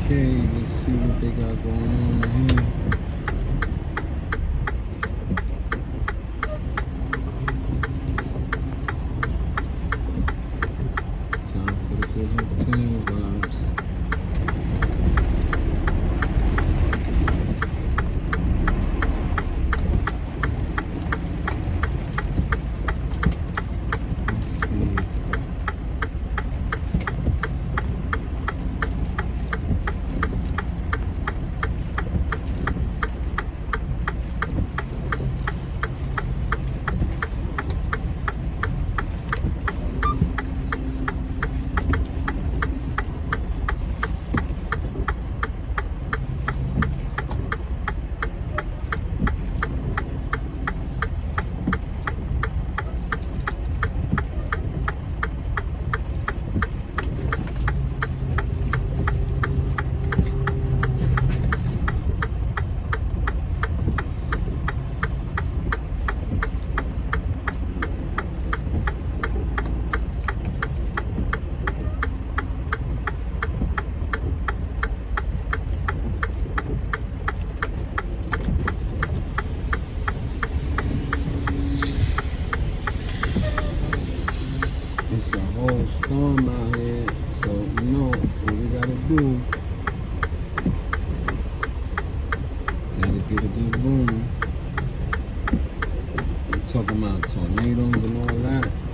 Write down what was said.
Okay, let's see what they got going on here. Time for the good hotel vibes. It's a whole storm out here, so you know what we gotta do. Gotta get a good room. We're talking about tornadoes and all that.